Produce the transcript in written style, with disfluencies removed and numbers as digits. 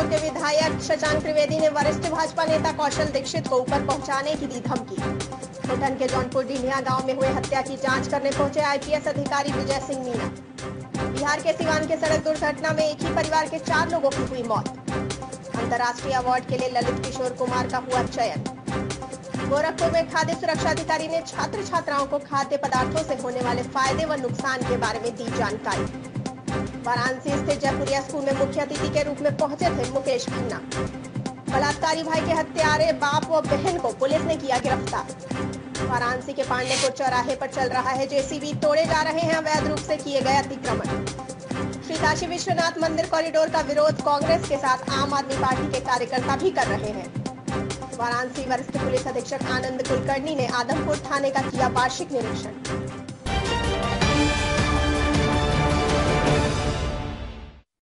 जौनपुर के विधायक शशांक त्रिवेदी ने वरिष्ठ भाजपा नेता कौशल दीक्षित को ऊपर पहुंचाने की दी धमकी। होटन के जौनपुर डिंडिया गांव में हुए हत्या की जांच करने पहुंचे आईपीएस अधिकारी विजय सिंह मीणा। बिहार के सिवान के सड़क दुर्घटना में एक ही परिवार के 4 लोगों की हुई मौत। अंतर्राष्ट्रीय अवार्ड के लिए ललित किशोर कुमार का हुआ चयन। गोरखपुर में खाद्य सुरक्षा अधिकारी ने छात्र छात्राओं को खाद्य पदार्थों से होने वाले फायदे व नुकसान के बारे में दी जानकारी। वाराणसी स्थित जयपुरिया स्कूल में मुख्य अतिथि के रूप में पहुंचे थे मुकेश खन्ना। बलात्कारी भाई के हत्यारे बाप व बहन को पुलिस ने किया गिरफ्तार। वाराणसी के पांडेपुर चौराहे पर चल रहा है जेसीबी, तोड़े जा रहे हैं अवैध रूप से किए गए अतिक्रमण। श्री काशी विश्वनाथ मंदिर कॉरिडोर का विरोध कांग्रेस के साथ आम आदमी पार्टी के कार्यकर्ता भी कर रहे हैं। वाराणसी वरिष्ठ पुलिस अधीक्षक आनंद कुलकर्णी ने आदमपुर थाने का किया वार्षिक निरीक्षण।